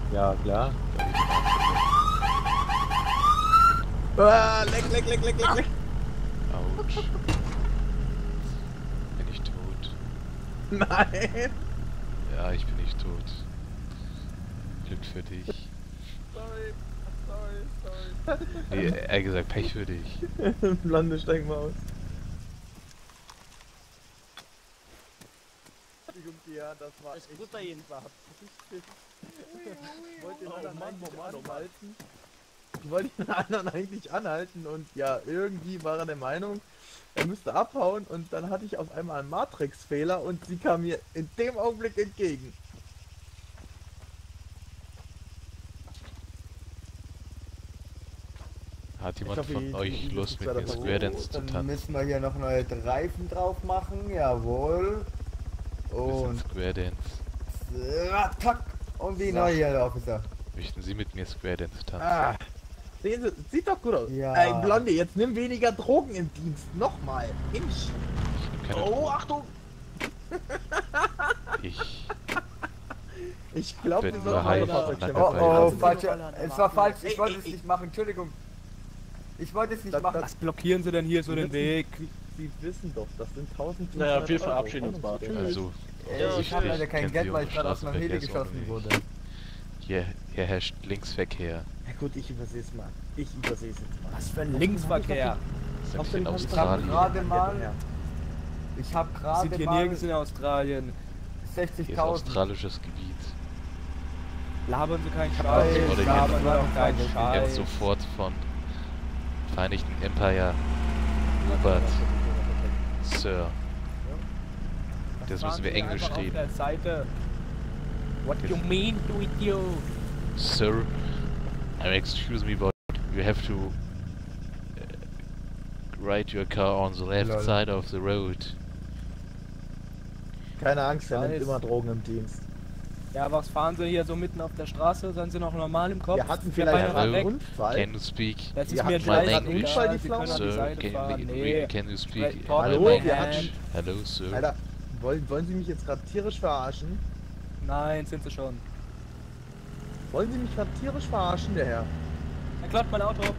Ja, klar. Leck, leck, leck, leck, leck, leck. Autsch. Bin ich tot? Nein. Ja, ich bin nicht tot. Glück für dich. Sorry, sorry. Nee, eher gesagt, Pech für dich. Blonde, steig mal aus. Ja, das war Ist gut bei Ihnen. Ich wollte den anderen eigentlich anhalten. Ich wollte den anderen eigentlich anhalten und ja, irgendwie war er der Meinung, er müsste abhauen und dann hatte ich auf einmal einen Matrix-Fehler und sie kam mir in dem Augenblick entgegen. Hat jemand hoffe, von die euch Lust, ist mit leider mir verboten. Square Dance zu Dann tanzen? müssen wir hier noch neue Reifen drauf machen, jawohl. Bisschen Und Square Dance. tack, und die So. neue hier, Officer. Möchten Sie mit mir Square Dance tanzen? Ah, sehen Sie, sieht doch gut aus. Ja. Ey, Blonde, jetzt nimm weniger Drogen im Dienst. Nochmal. Mensch. Ich kann Oh, Achtung. Ich glaube, wir bin sollten bereit. mal Fahrzeugschirm Oh, Dabei oh, lassen. falsch. Es war falsch, Ey, ich wollte ey, es ey. nicht machen, Entschuldigung. Ich wollte es nicht Das- machen. Was blockieren Sie denn hier so den Weg? Sie wissen doch, das sind 1500 Naja, wir Euro. verabschieden uns mal. Tschüss. Also, Ich habe leider kein kennen Geld, Sie weil ich unsere gerade aus meinem Heli Straßenverkehrsordnung geschossen nicht. wurde. Hier herrscht Linksverkehr. Ja gut, ich übersehe es mal. Ich übersehe es jetzt mal. Was für ein Linksverkehr? Selbst dem in Hand- Ich habe Australien. gerade mal, Ja. ich habe Wir gerade sind hier mal nirgends in Australien. Hier ist 60.000. australisches Gebiet. Labern Sie keinen Scheiß, Scheiß. oder Labern jetzt- Sie doch keinen jetzt Jetzt Scheiß. sofort von Vereinigten Empire. Hubert, Sir. Das müssen wir Englisch Einfach auf reden. der Seite. What Yes. you mean to it, you? Sir, excuse me, but you have to ride your car on the left Lol. side of the road. Keine Angst, er nimmt Scheiß. immer Drogen im Dienst. Ja, was fahren Sie hier so mitten auf der Straße? Seien Sie noch normal im Kopf? Wir hatten Der vielleicht Beine gerade Hallo? einen weg. Unfall. Can you speak? Das Wir ist mir hatten mal scheißegal. einen Unfall, die Sie können Flamme? an die Sir, Seite fahren. Nee. can you speak? Talk Hallo, with my wir hand. hatten- Hello, Sir. Alter, wollen Sie mich jetzt gerade tierisch verarschen? Nein, sind Sie schon. Wollen Sie mich gerade tierisch verarschen, der Herr? Er klappt mein Auto.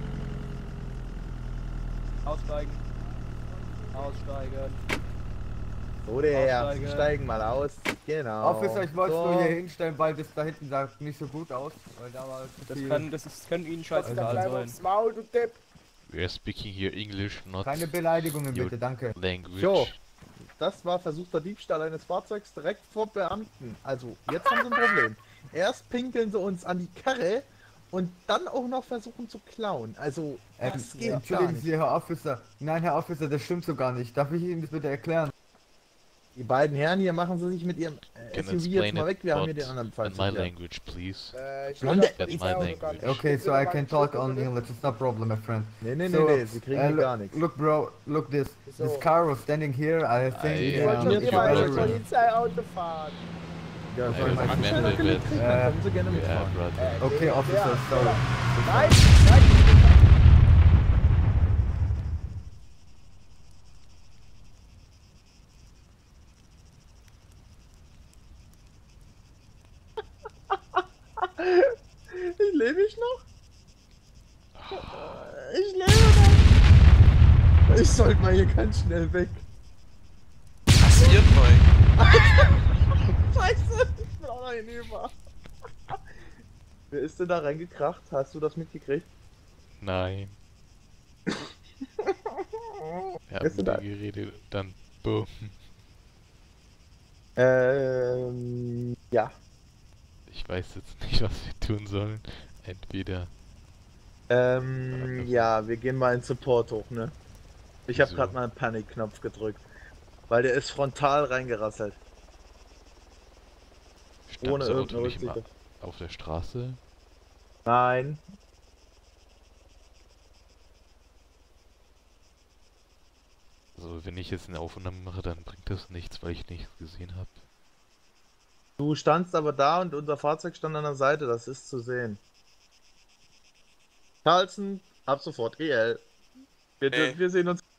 Aussteigen. Aussteigen. So, der Herr, Aussteigen. Sie steigen mal aus. Genau. Officer, ich wollte es So. nur hier hinstellen, weil das da hinten sah nicht so gut aus. Weil da war zu Das viel. können Ihnen scheißegal sein. Maul, du Depp. We are speaking here English, not Keine Beleidigungen your bitte, danke. language. So. Das war versuchter Diebstahl eines Fahrzeugs direkt vor Beamten. Also, jetzt haben Sie ein Problem. Erst pinkeln sie uns an die Karre und dann auch noch versuchen zu klauen. Also, das geht gar Entschuldigen nicht. Sie, Herr Officer. Nein, Herr Officer, das stimmt so gar nicht. Darf ich Ihnen das bitte erklären? Die beiden Herren hier machen sie sich mit ihrem Can SUV jetzt explain mal it, weg. Wir haben but hier den anderen Fall in zu my klären. language, please. Blonde, That's my language. Okay, so I can talk on English. It's no problem, my friend. Nee, nee, So, nee, sie kriegen hier gar nichts. Look, bro, look this. This car was standing here. I think I um, am you your better- brother. Polizeiauto fahren. Ja, I soll ich mal remember Füße that. kriegen? Können sie gerne Yeah, mitfahren. brother. Okay, Officer, sorry. Nein, nein. Ich lebe ich noch? Ich lebe noch. Ich sollte mal hier ganz schnell weg. Passiert neu. Scheiße, ich bin auch noch hinüber. Wer ist denn da reingekracht? Hast du das mitgekriegt? Nein. Wir Bist du haben da? da geredet, dann boom. Ja. Ich weiß jetzt nicht, was wir tun sollen. Entweder Ja, wir gehen mal in Support hoch, ne? Ich habe Wieso? gerade mal einen Panikknopf gedrückt. Weil der ist frontal reingerasselt. stand Ohne das Auto irgendeine nicht mal Rücksicht. auf der Straße. Nein. Also wenn ich jetzt eine Aufnahme mache, dann bringt das nichts, weil ich nichts gesehen habe. Du standst aber da und unser Fahrzeug stand an der Seite, das ist zu sehen. Carlson, ab sofort EL. Nee. Wir sehen uns.